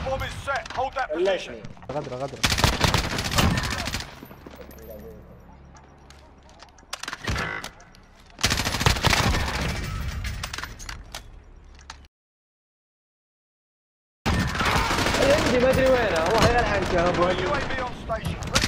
Bomb is set. Hold that position. غدرة غدرة. عندي ما ادري وينه، والله يلحق يا ابو. UAV on station.